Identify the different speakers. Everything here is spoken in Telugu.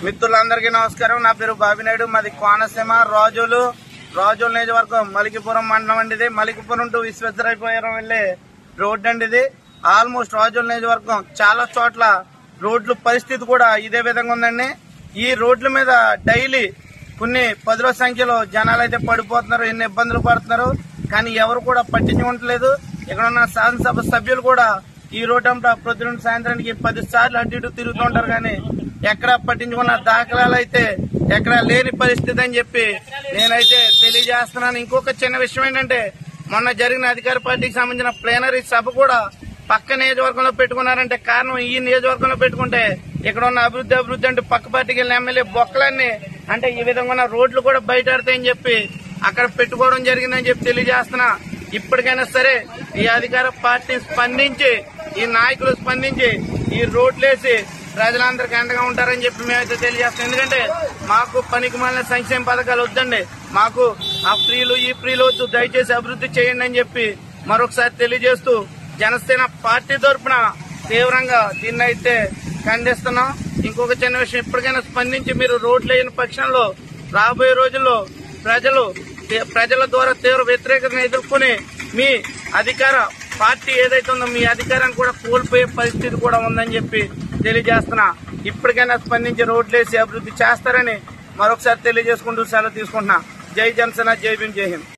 Speaker 1: మిత్రులందరికీ నమస్కారం. నా పేరు బాబినాయుడు. మాది కోనసీమ రాజోలు నియోజకవర్గం మలికిపురం మండలం అండి. ఇది మలికిపురం టు విశ్వేశ్వరయ్యపురం వెళ్లే రోడ్డు అండి. ఇది ఆల్మోస్ట్ రాజోలు నియోజకవర్గం చాలా చోట్ల రోడ్ల పరిస్థితి కూడా ఇదే విధంగా ఉందండి. ఈ రోడ్ల మీద డైలీ కొన్ని పదుల సంఖ్యలో జనాలు అయితే పడిపోతున్నారు, ఎన్ని ఇబ్బందులు పడుతున్నారు. కానీ ఎవరు కూడా పట్టించుకోవట్లేదు. ఇక్కడ ఉన్న శాసనసభ సభ్యులు కూడా ఈ రోడ్డు అంతా ప్రతిరోజు సాయంత్రానికి 10 సార్లు అటు ఇటు తిరుగుతుంటారు. కానీ ఎక్కడ పట్టించుకున్న దాఖలాలు అయితే ఎక్కడ లేని పరిస్థితి అని చెప్పి నేనైతే తెలియజేస్తున్నాను. ఇంకొక చిన్న విషయం ఏంటంటే, మొన్న జరిగిన అధికార పార్టీకి సంబంధించిన ప్లేనరీ సభ కూడా పక్క నియోజకవర్గంలో పెట్టుకున్నారంటే కారణం ఈ నియోజకవర్గంలో పెట్టుకుంటే ఇక్కడ ఉన్న అభివృద్ధి అంటూ పక్క పార్టీకి వెళ్ళిన ఎమ్మెల్యే బొక్కలన్నీ అంటే ఈ విధంగా ఉన్న రోడ్లు కూడా బయటాడతాయని చెప్పి అక్కడ పెట్టుకోవడం జరిగిందని చెప్పి తెలియజేస్తున్నా. ఇప్పటికైనా సరే ఈ అధికార పార్టీ స్పందించి, ఈ నాయకులు స్పందించి ఈ రోడ్లేసి ప్రజలందరికీ అండగా ఉంటారని చెప్పి మేమైతే తెలియజేస్తాం. ఎందుకంటే మాకు పనికి మాలిన సంక్షేమ పథకాలు వద్దండి, మాకు ఆ ఫ్రీలు ఈ ఫ్రీలు వద్దు, దయచేసి అభివృద్ధి చేయండి అని చెప్పి మరొకసారి తెలియజేస్తూ జనసేన పార్టీ తరఫున తీవ్రంగా దీన్ని అయితే ఖండిస్తున్నాం. ఇంకొక చిన్న విషయం, ఇప్పటికైనా స్పందించి మీరు రోడ్లు వేయని పక్షంలో రాబోయే రోజుల్లో ప్రజల ద్వారా తీవ్ర వ్యతిరేకతను ఎదుర్కొని మీ అధికార పార్టీ ఏదైతే ఉందో మీ అధికారాన్ని కూడా కోల్పోయే పరిస్థితి కూడా ఉందని చెప్పి తెలియజేస్తున్నా. ఇప్పటికైనా స్పందించి రోడ్లేసి అభివృద్ధి చేస్తారని మరొకసారి తెలియజేసుకుంటూ సెలవు తీసుకుంటున్నా. జై జనసేన, జై భీమ్, జై హింద్.